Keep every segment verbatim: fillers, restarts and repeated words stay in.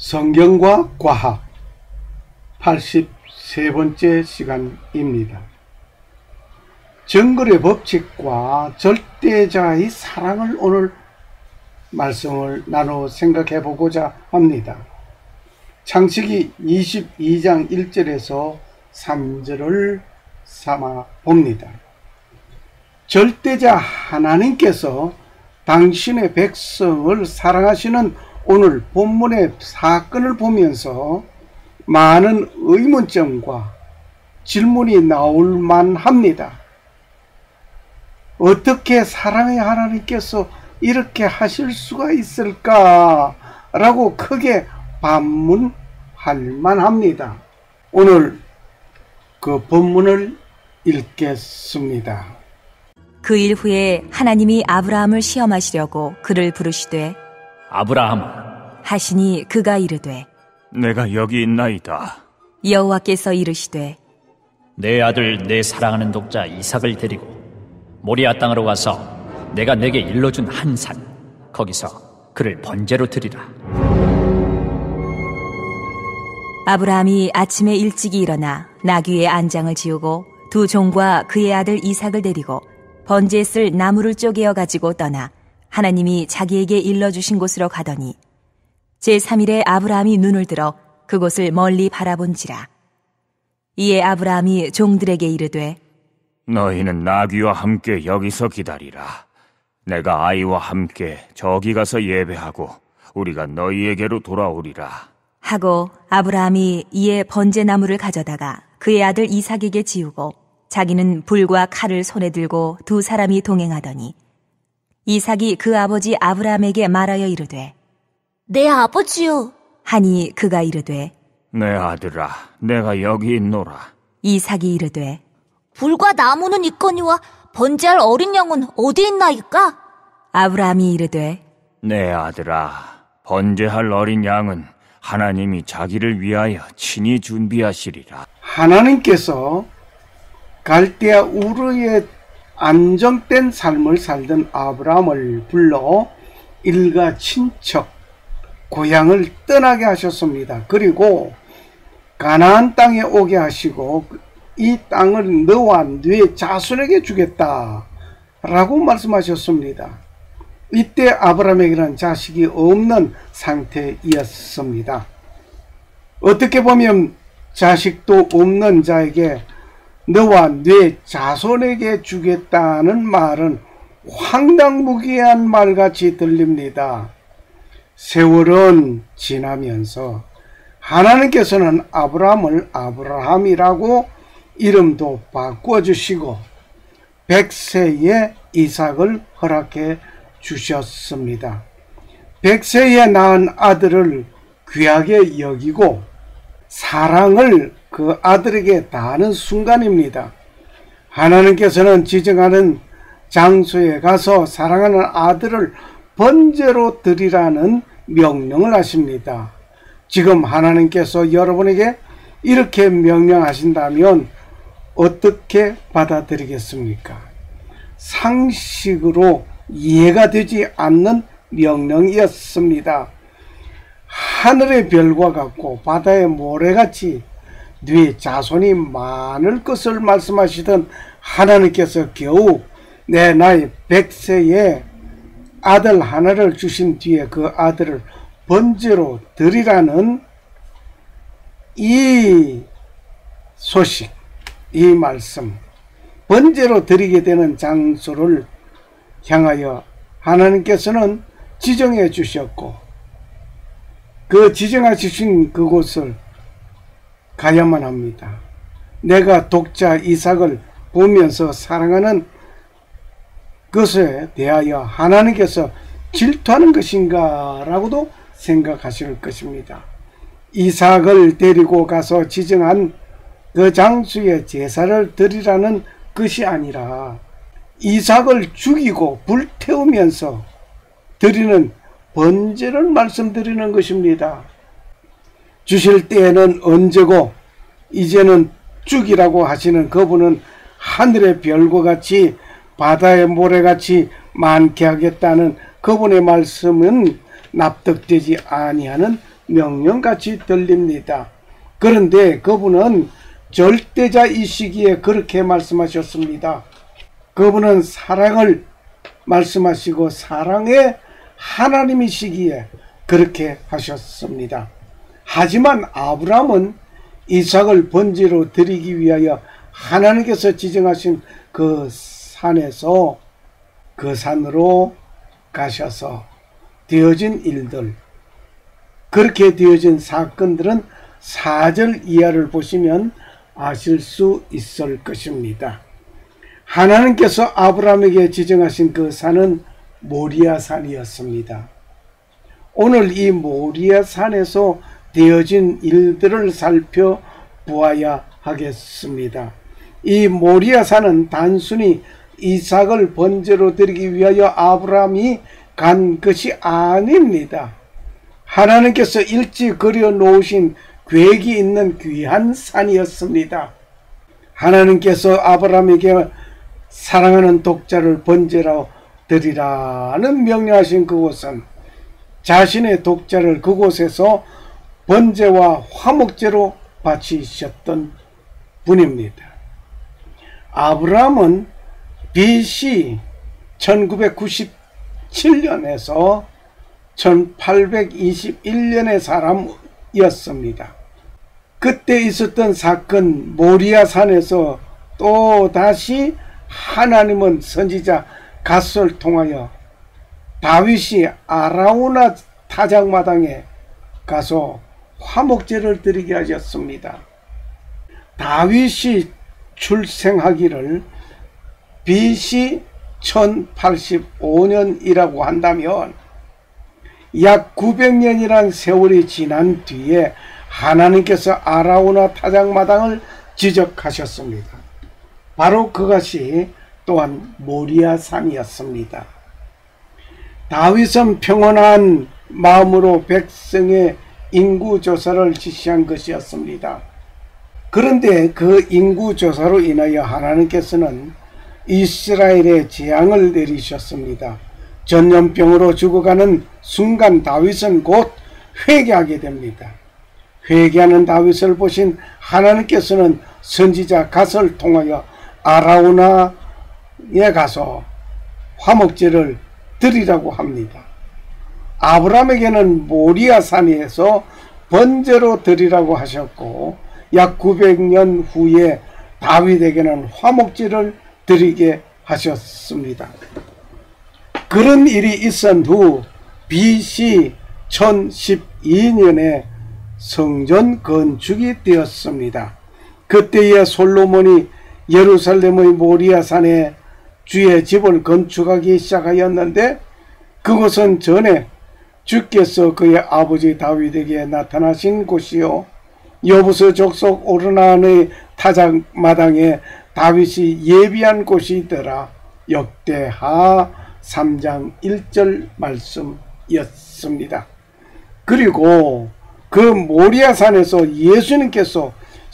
성경과 과학 팔십삼 번째 시간입니다. 정글의 법칙과 절대자의 사랑을 오늘 말씀을 나누어 생각해 보고자 합니다. 창세기 이십이 장 일 절에서 삼 절을 삼아 봅니다. 절대자 하나님께서 당신의 백성을 사랑하시는 오늘 본문의 사건을 보면서 많은 의문점과 질문이 나올 만합니다. 어떻게 사랑의 하나님께서 이렇게 하실 수가 있을까? 라고 크게 반문할 만합니다. 오늘 그 본문을 읽겠습니다. 그 일 후에 하나님이 아브라함을 시험하시려고 그를 부르시되 아브라함 하시니 그가 이르되 내가 여기 있나이다. 여호와께서 이르시되 내 아들 내 사랑하는 독자 이삭을 데리고 모리아 땅으로 가서 내가 내게 일러준 한 산 거기서 그를 번제로 드리라. 아브라함이 아침에 일찍이 일어나 나귀의 안장을 지우고 두 종과 그의 아들 이삭을 데리고 번제에 쓸 나무를 쪼개어 가지고 떠나 하나님이 자기에게 일러주신 곳으로 가더니 제삼 일에 아브라함이 눈을 들어 그곳을 멀리 바라본지라. 이에 아브라함이 종들에게 이르되 너희는 나귀와 함께 여기서 기다리라. 내가 아이와 함께 저기 가서 예배하고 우리가 너희에게로 돌아오리라 하고 아브라함이 이에 번제나무를 가져다가 그의 아들 이삭에게 지우고 자기는 불과 칼을 손에 들고 두 사람이 동행하더니 이삭이 그 아버지 아브라함에게 말하여 이르되 내 아버지요. 하니 그가 이르되 내 아들아, 내가 여기 있노라. 이삭이 이르되 불과 나무는 있거니와 번제할 어린 양은 어디 있나이까? 아브라함이 이르되 내 아들아, 번제할 어린 양은 하나님이 자기를 위하여 친히 준비하시리라. 하나님께서 갈대아 우르에 안정된 삶을 살던 아브라함을 불러 일가 친척 고향을 떠나게 하셨습니다. 그리고 가나안 땅에 오게 하시고 이 땅을 너와 네 자손에게 주겠다 라고 말씀하셨습니다. 이때 아브라함에게는 자식이 없는 상태였습니다. 어떻게 보면 자식도 없는 자에게 너와 네 자손에게 주겠다는 말은 황당무계한 말같이 들립니다. 세월은 지나면서 하나님께서는 아브라함을 아브라함이라고 이름도 바꿔주시고 백세에 이삭을 허락해 주셨습니다. 백세에 낳은 아들을 귀하게 여기고 사랑을 그 아들에게 다하는 순간입니다. 하나님께서는 지정하는 장소에 가서 사랑하는 아들을 번제로 드리라는 명령을 하십니다. 지금 하나님께서 여러분에게 이렇게 명령하신다면 어떻게 받아들이겠습니까? 상식으로 이해가 되지 않는 명령이었습니다. 하늘의 별과 같고 바다의 모래같이 네 자손이 많을 것을 말씀하시던 하나님께서 겨우 내 나이 백세에 아들 하나를 주신 뒤에 그 아들을 번제로 드리라는 이 소식, 이 말씀, 번제로 드리게 되는 장소를 향하여 하나님께서는 지정해 주셨고 그 지정해 주신 그곳을 가야만 합니다. 내가 독자 이삭을 보면서 사랑하는 것에 대하여 하나님께서 질투하는 것인가 라고도 생각하실 것입니다. 이삭을 데리고 가서 지정한 그 장소에 제사를 드리라는 것이 아니라 이삭을 죽이고 불태우면서 드리는 번제를 말씀드리는 것입니다. 주실 때에는 언제고 이제는 죽이라고 하시는 그분은 하늘의 별과 같이 바다의 모래같이 많게 하겠다는 그분의 말씀은 납득되지 아니하는 명령같이 들립니다. 그런데 그분은 절대자이시기에 그렇게 말씀하셨습니다. 그분은 사랑을 말씀하시고 사랑의 하나님이시기에 그렇게 하셨습니다. 하지만 아브라함은 이삭을 번제로 드리기 위하여 하나님께서 지정하신 그 산에서 그 산으로 가셔서 되어진 일들, 그렇게 되어진 사건들은 사 절 이하를 보시면 아실 수 있을 것입니다. 하나님께서 아브라함에게 지정하신 그 산은 모리아 산이었습니다. 오늘 이 모리아 산에서 되어진 일들을 살펴보아야 하겠습니다. 이 모리아 산은 단순히 이삭을 번제로 드리기 위하여 아브라함이 간 것이 아닙니다. 하나님께서 일찍 그려 놓으신 계획이 있는 귀한 산이었습니다. 하나님께서 아브라함에게 사랑하는 독자를 번제로 드리라는 명령하신 그곳은 자신의 독자를 그곳에서 번제와 화목제로 바치셨던 분입니다. 아브라함은 비씨 천구백구십칠 년에서 천팔백이십일 년의 사람이었습니다. 그때 있었던 사건 모리아 산에서 또 다시 하나님은 선지자 갓을 통하여 다윗이 아라우나 타작마당에 가서 화목제를 드리게 하셨습니다. 다윗이 출생하기를 비씨 천팔십오 년이라고 한다면 약 구백 년이란 세월이 지난 뒤에 하나님께서 아라우나 타작마당을 지적하셨습니다. 바로 그것이 또한 모리아 산이었습니다. 다윗은 평온한 마음으로 백성의 인구조사를 지시한 것이었습니다. 그런데 그 인구조사로 인하여 하나님께서는 이스라엘에 재앙을 내리셨습니다. 전염병으로 죽어가는 순간 다윗은 곧 회개하게 됩니다. 회개하는 다윗을 보신 하나님께서는 선지자 갓을 통하여 아라우나에 가서 화목제를 드리라고 합니다. 아브라함에게는 모리아 산에서 번제로 드리라고 하셨고 약 구백 년 후에 다윗에게는 화목제를 드리게 하셨습니다. 그런 일이 있은 후 비씨 천십이 년에 성전 건축이 되었습니다. 그때에 솔로몬이 예루살렘의 모리아 산에 주의 집을 건축하기 시작하였는데 그곳은 전에 주께서 그의 아버지 다윗에게 나타나신 곳이요 여부스 족속 오르난의 타작마당에 다윗이 예비한 곳이더라. 역대하 삼 장 일 절 말씀이었습니다. 그리고 그 모리아산에서 예수님께서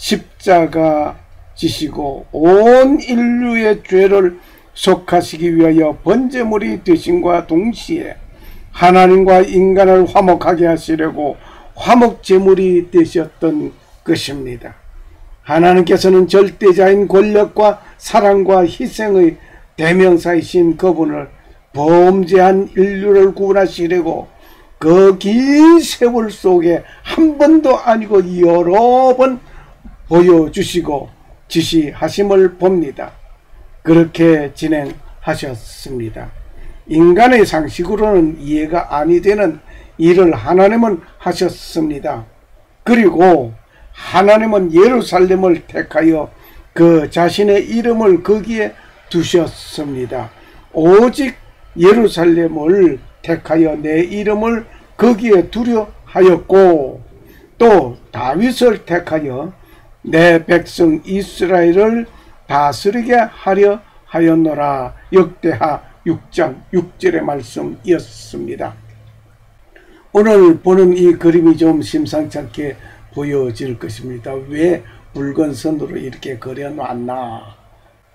십자가 지시고 온 인류의 죄를 속하시기 위하여 번제물이 되심과 동시에 하나님과 인간을 화목하게 하시려고 화목제물이 되셨던 것입니다. 하나님께서는 절대자인 권력과 사랑과 희생의 대명사이신 그분을 범죄한 인류를 구원하시려고 그 긴 세월 속에 한 번도 아니고 여러 번 보여주시고 지시하심을 봅니다. 그렇게 진행하셨습니다. 인간의 상식으로는 이해가 아니 되는 일을 하나님은 하셨습니다. 그리고 하나님은 예루살렘을 택하여 그 자신의 이름을 거기에 두셨습니다. 오직 예루살렘을 택하여 내 이름을 거기에 두려 하였고 또 다윗을 택하여 내 백성 이스라엘을 다스리게 하려 하였노라. 역대하 육 장 육 절의 말씀이었습니다. 오늘 보는 이 그림이 좀 심상치 않게 보여질 것입니다. 왜 붉은 선으로 이렇게 그려놨나?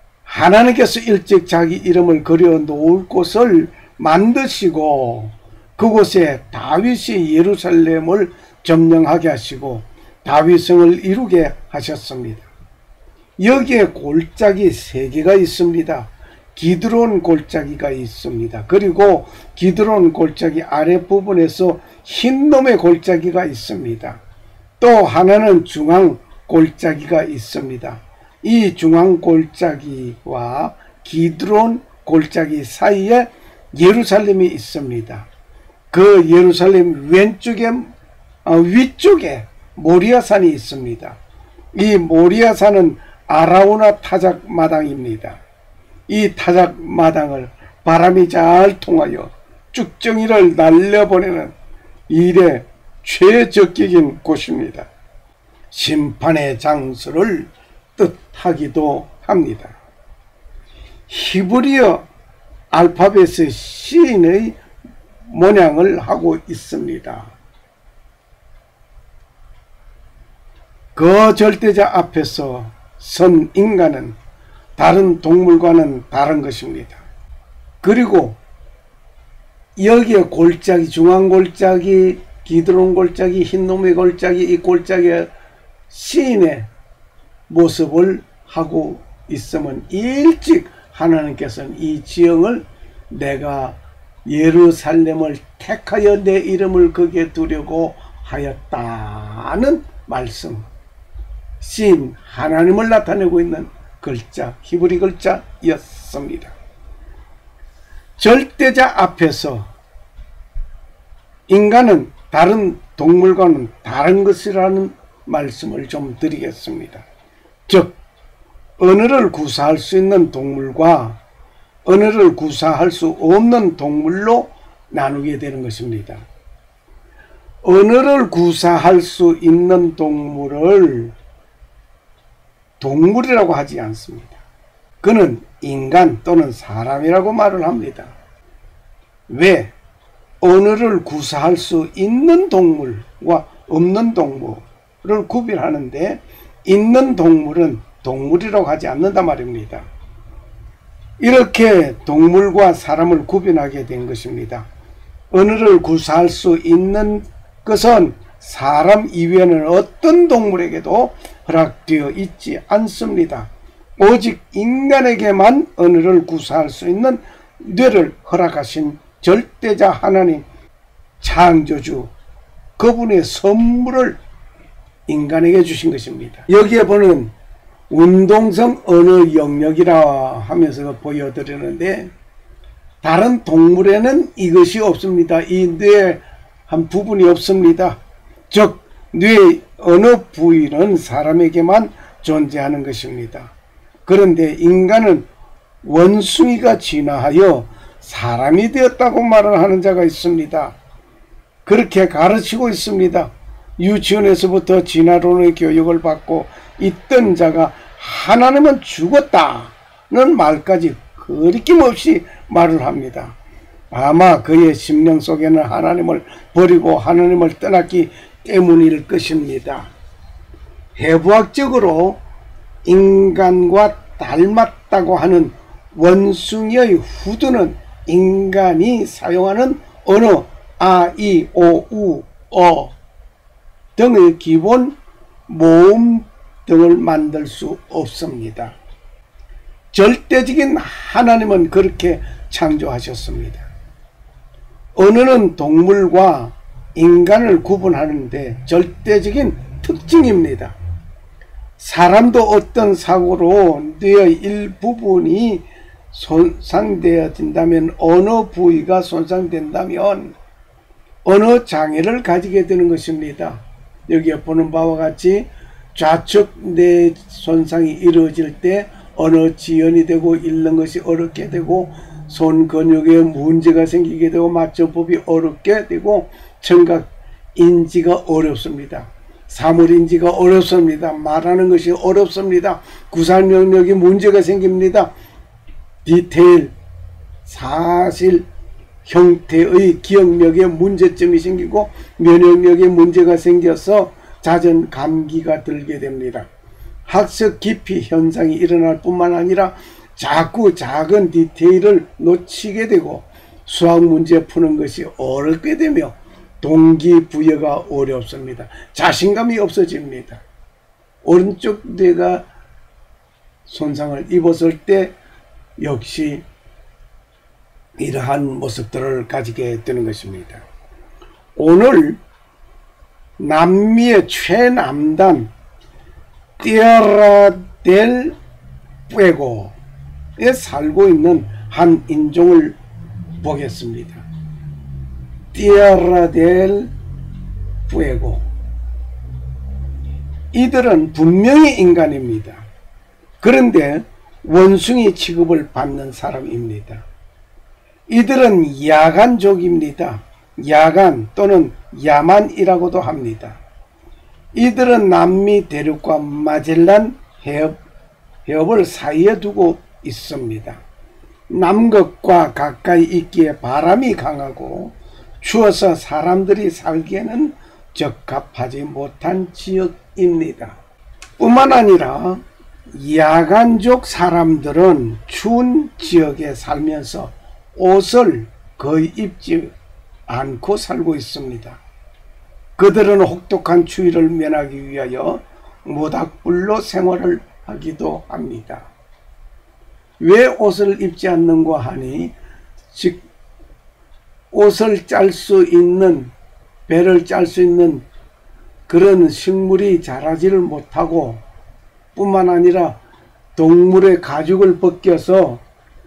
하나님께서 일찍 자기 이름을 그려 놓을 곳을 만드시고 그곳에 다윗이 예루살렘을 점령하게 하시고 다윗성을 이루게 하셨습니다. 여기에 골짜기 세 개가 있습니다. 기드론 골짜기가 있습니다. 그리고 기드론 골짜기 아랫부분에서 흰놈의 골짜기가 있습니다. 또 하나는 중앙 골짜기가 있습니다. 이 중앙 골짜기와 기드론 골짜기 사이에 예루살렘이 있습니다. 그 예루살렘 왼쪽에 어, 위쪽에 모리아산이 있습니다. 이 모리아산은 아라우나 타작마당입니다. 이 타작마당을 바람이 잘 통하여 쭉정이를 날려보내는 일의 최적격인 곳입니다. 심판의 장소를 뜻하기도 합니다. 히브리어 알파벳의 시인의 모양을 하고 있습니다. 그 절대자 앞에서 선 인간은 다른 동물과는 다른 것입니다. 그리고 여기에 골짜기, 중앙 골짜기, 기드론 골짜기, 흰놈의 골짜기, 이 골짜기의 시인의 모습을 하고 있으면 일찍 하나님께서는 이 지형을 내가 예루살렘을 택하여 내 이름을 거기에 두려고 하였다는 말씀, 신 하나님을 나타내고 있는 글자, 히브리 글자였습니다. 절대자 앞에서 인간은 다른 동물과는 다른 것이라는 말씀을 좀 드리겠습니다. 즉 언어를 구사할 수 있는 동물과 언어를 구사할 수 없는 동물로 나누게 되는 것입니다. 언어를 구사할 수 있는 동물을 동물이라고 하지 않습니다. 그는 인간 또는 사람이라고 말을 합니다. 왜? 언어를 구사할 수 있는 동물과 없는 동물을 구별하는데 있는 동물은 동물이라고 하지 않는다 말입니다. 이렇게 동물과 사람을 구분하게 된 것입니다. 언어를 구사할 수 있는 것은 사람 이외에는 어떤 동물에게도 허락되어 있지 않습니다. 오직 인간에게만 언어를 구사할 수 있는 뇌를 허락하신 절대자 하나님, 창조주, 그분의 선물을 인간에게 주신 것입니다. 여기에 보는 운동성 언어 영역이라 하면서 보여드리는데 다른 동물에는 이것이 없습니다. 이 뇌의 한 부분이 없습니다. 즉 뇌의 어느 부위는 사람에게만 존재하는 것입니다. 그런데 인간은 원숭이가 진화하여 사람이 되었다고 말을 하는 자가 있습니다. 그렇게 가르치고 있습니다. 유치원에서부터 진화론의 교육을 받고 있던 자가 하나님은 죽었다는 말까지 거리낌없이 말을 합니다. 아마 그의 심령 속에는 하나님을 버리고 하나님을 떠났기 때문일 것입니다. 해부학적으로 인간과 닮았다고 하는 원숭이의 후두는 인간이 사용하는 언어 아, 이, 오, 우, 어 등의 기본 모음 등을 만들 수 없습니다. 절대적인 하나님은 그렇게 창조하셨습니다. 언어는 동물과 인간을 구분하는데 절대적인 특징입니다. 사람도 어떤 사고로 뇌의 일부분이 손상되어진다면, 어느 부위가 손상된다면 언어 장애를 가지게 되는 것입니다. 여기에 보는 바와 같이 좌측 뇌 손상이 이루어질 때 언어 지연이 되고 읽는 것이 어렵게 되고 손 근육에 문제가 생기게 되고 맞춤법이 어렵게 되고 청각 인지가 어렵습니다. 사물 인지가 어렵습니다. 말하는 것이 어렵습니다. 구상 능력이 문제가 생깁니다. 디테일, 사실, 형태의 기억력에 문제점이 생기고 면역력에 문제가 생겨서 잦은 감기가 들게 됩니다. 학습 기피 현상이 일어날 뿐만 아니라 자꾸 작은 디테일을 놓치게 되고 수학 문제 푸는 것이 어렵게 되며 동기부여가 어렵습니다. 자신감이 없어집니다. 오른쪽 뇌가 손상을 입었을 때 역시 이러한 모습들을 가지게 되는 것입니다. 오늘 남미의 최남단 티에라 델 푸에고에 살고 있는 한 인종을 보겠습니다. 티에라 델 푸에고. 이들은 분명히 인간입니다. 그런데 원숭이 취급을 받는 사람입니다. 이들은 야간족입니다. 야간 또는 야만이라고도 합니다. 이들은 남미 대륙과 마젤란 해협, 해협을 사이에 두고 있습니다. 남극과 가까이 있기에 바람이 강하고 추워서 사람들이 살기에는 적합하지 못한 지역입니다. 뿐만 아니라 야간족 사람들은 추운 지역에 살면서 옷을 거의 입지 않고 살고 있습니다. 그들은 혹독한 추위를 면하기 위하여 모닥불로 생활을 하기도 합니다. 왜 옷을 입지 않는가 하니, 즉 옷을 짤 수 있는, 배를 짤 수 있는 그런 식물이 자라지를 못하고, 뿐만 아니라 동물의 가죽을 벗겨서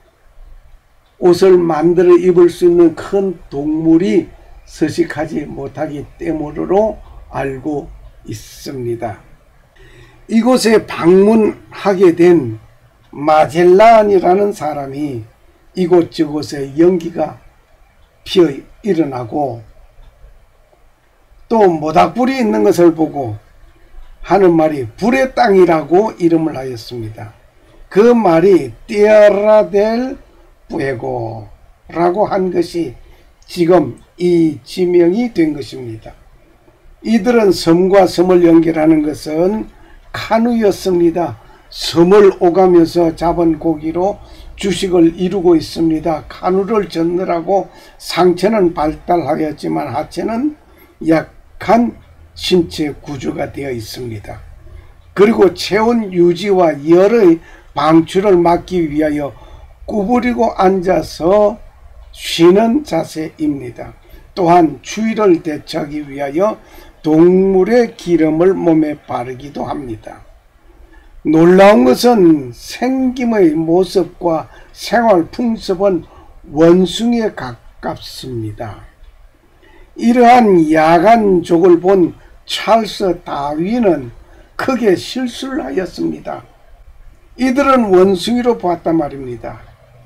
옷을 만들어 입을 수 있는 큰 동물이 서식하지 못하기 때문으로 알고 있습니다. 이곳에 방문하게 된 마젤란이라는 사람이 이곳저곳에 연기가 피어 일어나고 또 모닥불이 있는 것을 보고 하는 말이 불의 땅이라고 이름을 하였습니다. 그 말이 티에라 델 푸에고라고 한 것이 지금 이 지명이 된 것입니다. 이들은 섬과 섬을 연결하는 것은 카누였습니다. 섬을 오가면서 잡은 고기로 주식을 이루고 있습니다. 카누를 젓느라고 상체는 발달하였지만 하체는 약한 신체 구조가 되어 있습니다. 그리고 체온 유지와 열의 방출을 막기 위하여 구부리고 앉아서 쉬는 자세입니다. 또한 추위를 대처하기 위하여 동물의 기름을 몸에 바르기도 합니다. 놀라운 것은 생김의 모습과 생활 풍습은 원숭이에 가깝습니다. 이러한 야간족을 본 찰스 다윈은 크게 실수를 하였습니다. 이들은 원숭이로 봤단 말입니다.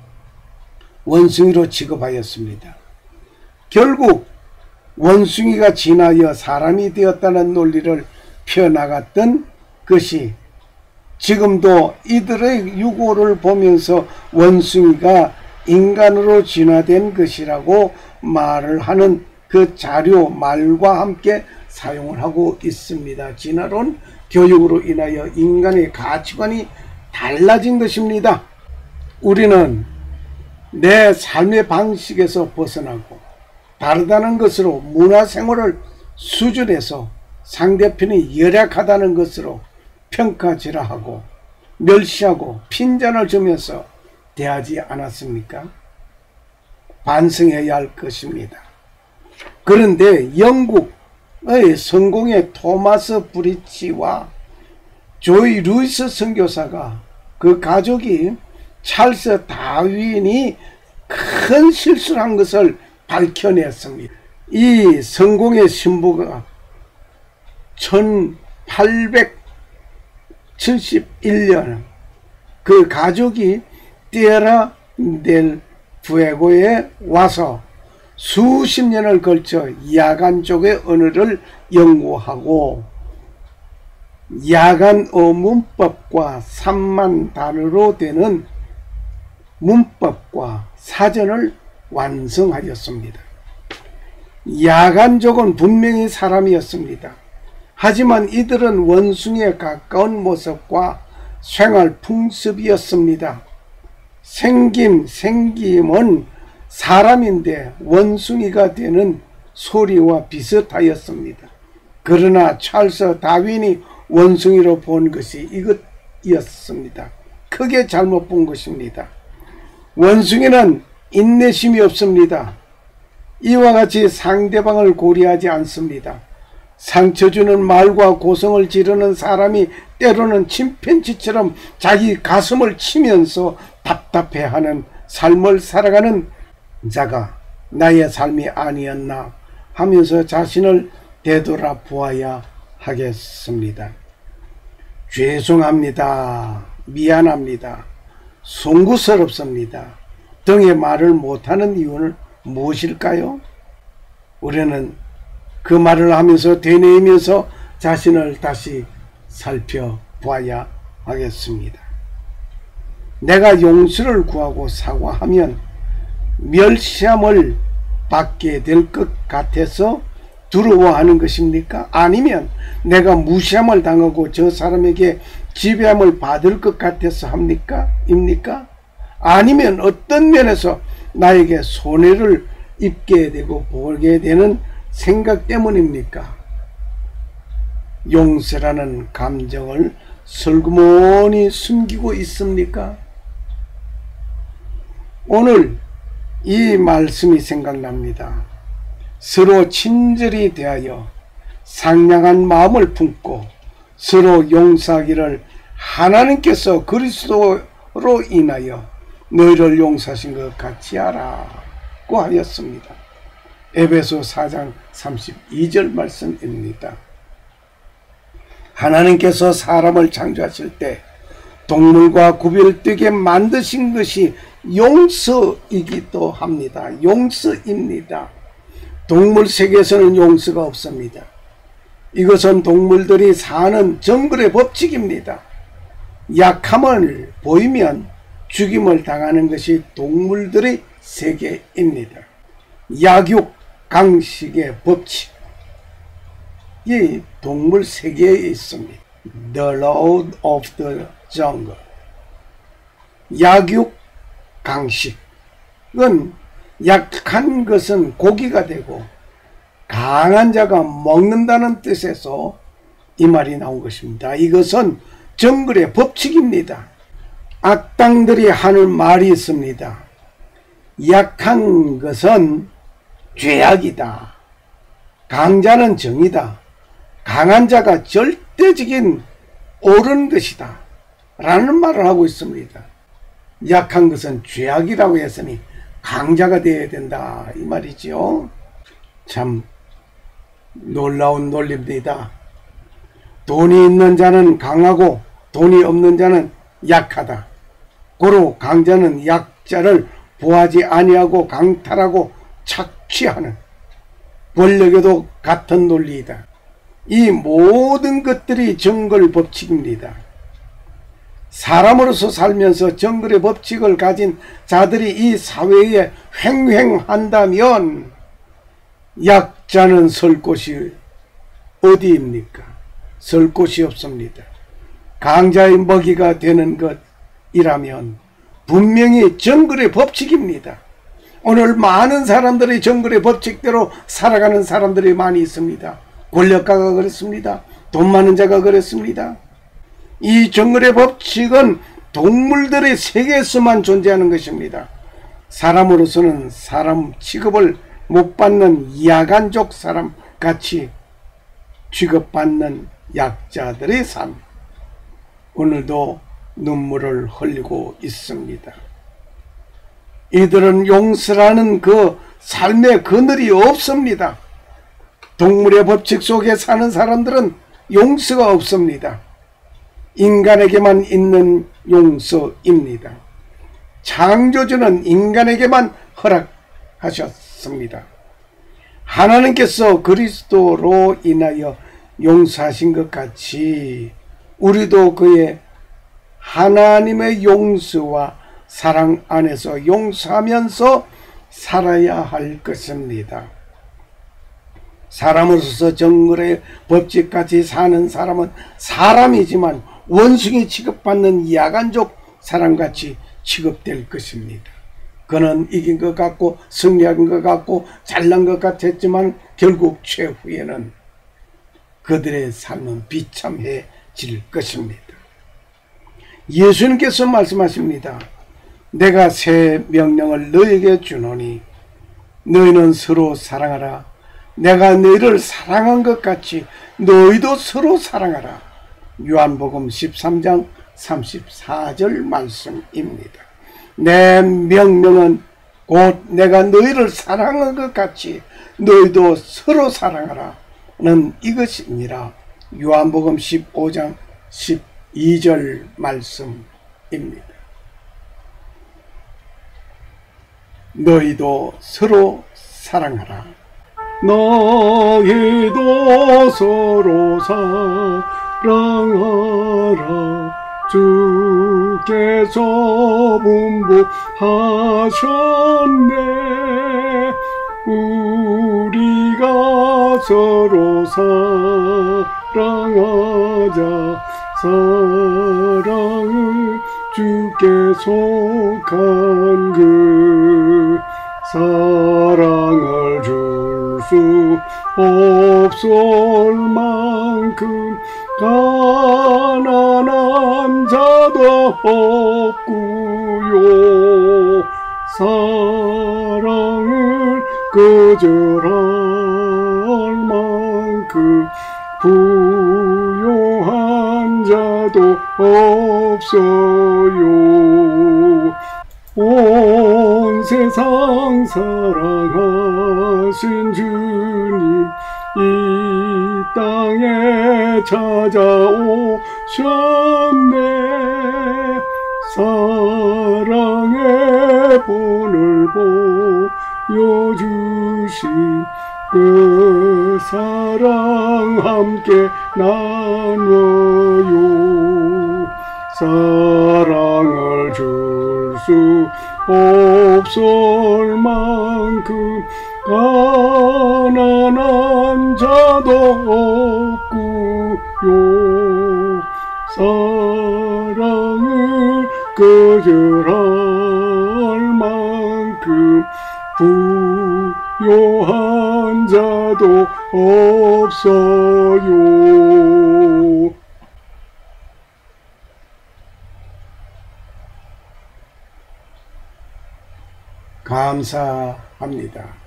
원숭이로 취급하였습니다. 결국 원숭이가 진하여 사람이 되었다는 논리를 펴나갔던 것이 지금도 이들의 유고를 보면서 원숭이가 인간으로 진화된 것이라고 말을 하는 그 자료 말과 함께 사용을 하고 있습니다. 진화론 교육으로 인하여 인간의 가치관이 달라진 것입니다. 우리는 내 삶의 방식에서 벗어나고 다르다는 것으로 문화생활을 수준에서 상대편이 열악하다는 것으로 평가질하고 멸시하고 핀잔을 주면서 대하지 않았습니까? 반성해야 할 것입니다. 그런데 영국의 성공의 토마스 브리치와 조이 루이스 선교사가 그 가족이 찰스 다윈이 큰 실수를 한 것을 밝혀냈습니다. 이 성공의 신부가 천팔백칠십일 년 그 가족이 티에라 델 푸에고에 와서 수십 년을 걸쳐 야간족의 언어를 연구하고 야간어 문법과 삼만 단어로 되는 문법과 사전을 완성하였습니다. 야간족은 분명히 사람이었습니다. 하지만 이들은 원숭이에 가까운 모습과 생활 풍습이었습니다. 생김, 생김은 사람인데 원숭이가 되는 소리와 비슷하였습니다. 그러나 찰스 다윈이 원숭이로 본 것이 이것이었습니다. 크게 잘못 본 것입니다. 원숭이는 인내심이 없습니다. 이와 같이 상대방을 고려하지 않습니다. 상처 주는 말과 고성을 지르는 사람이 때로는 침팬지처럼 자기 가슴을 치면서 답답해하는 삶을 살아가는 자가 나의 삶이 아니었나 하면서 자신을 되돌아보아야 하겠습니다. 죄송합니다. 미안합니다. 송구스럽습니다. 등의 말을 못하는 이유는 무엇일까요? 우리는 그 말을 하면서 되뇌이면서 자신을 다시 살펴봐야 하겠습니다. 내가 용서를 구하고 사과하면 멸시함을 받게 될 것 같아서 두려워하는 것입니까? 아니면 내가 무시함을 당하고 저 사람에게 지배함을 받을 것 같아서 합니까? 입니까? 아니면 어떤 면에서 나에게 손해를 입게 되고 보게 되는 생각 때문입니까? 용서라는 감정을 슬그머니 숨기고 있습니까? 오늘 이 말씀이 생각납니다. 서로 친절히 대하여 상냥한 마음을 품고 서로 용서하기를 하나님께서 그리스도로 인하여 너희를 용서하신 것 같이 하라고 하였습니다. 에베소 사 장 삼십이 절 말씀입니다. 하나님께서 사람을 창조하실 때 동물과 구별되게 만드신 것이 용서이기도 합니다. 용서입니다. 동물 세계에서는 용서가 없습니다. 이것은 동물들이 사는 정글의 법칙입니다. 약함을 보이면 죽임을 당하는 것이 동물들의 세계입니다. 약육 강식의 법칙, 이 동물 세계에 있습니다. The law of the jungle. 약육 강식은 약한 것은 고기가 되고 강한 자가 먹는다는 뜻에서 이 말이 나온 것입니다. 이것은 정글의 법칙입니다. 악당들이 하는 말이 있습니다. 약한 것은 죄악이다. 강자는 정이다. 강한 자가 절대적인 옳은 것이다. 라는 말을 하고 있습니다. 약한 것은 죄악이라고 했으니 강자가 되어야 된다 이 말이죠. 참 놀라운 논리입니다. 돈이 있는 자는 강하고 돈이 없는 자는 약하다. 고로 강자는 약자를 보하지 아니하고 강탈하고 착취하는 권력에도 같은 논리이다. 이 모든 것들이 정글 법칙입니다. 사람으로서 살면서 정글의 법칙을 가진 자들이 이 사회에 횡행한다면 약자는 설 곳이 어디입니까? 설 곳이 없습니다. 강자의 먹이가 되는 것이라면 분명히 정글의 법칙입니다. 오늘 많은 사람들이 정글의 법칙대로 살아가는 사람들이 많이 있습니다. 권력가가 그렇습니다. 돈 많은 자가 그렇습니다. 이 정글의 법칙은 동물들의 세계에서만 존재하는 것입니다. 사람으로서는 사람 취급을 못 받는 야간족 사람 같이 취급받는 약자들의 삶, 오늘도 눈물을 흘리고 있습니다. 이들은 용서라는 그 삶의 그늘이 없습니다. 동물의 법칙 속에 사는 사람들은 용서가 없습니다. 인간에게만 있는 용서입니다. 창조주는 인간에게만 허락하셨습니다. 하나님께서 그리스도로 인하여 용서하신 것 같이 우리도 그의 하나님의 용서와 사랑 안에서 용서하면서 살아야 할 것입니다. 사람으로서 정글의 법칙같이 사는 사람은 사람이지만 원숭이 취급받는 야간족 사람같이 취급될 것입니다. 그는 이긴 것 같고 승리한 것 같고 잘난 것 같았지만 결국 최후에는 그들의 삶은 비참해질 것입니다. 예수님께서 말씀하십니다. 내가 새 명령을 너에게 주노니 너희는 서로 사랑하라. 내가 너희를 사랑한 것 같이 너희도 서로 사랑하라. 요한복음 십삼 장 삼십사 절 말씀입니다. 내 명령은 곧 내가 너희를 사랑한 것 같이 너희도 서로 사랑하라 는 이것이니라. 요한복음 십오 장 십이 절 말씀입니다. 너희도 서로 사랑하라. 너희도 서로 사랑하라. 주께서 분부하셨네. 우리가 서로 사랑하자. 사랑은 주께 속한 그 사랑을 줄 수 없을 만큼 가난한 자도 없구요. 사랑을 거절할 만큼 부요한 자도 없어요. 온 세상 사랑하신 주님 이 땅에 찾아오셨네. 사랑의 본을 보여주신 그 사랑 함께 나눠요. 사랑을 줄 수 없을 만큼 가난한 자도 없구요. 사랑을 거절할 만큼 부요한 자도 없어요. 감사합니다.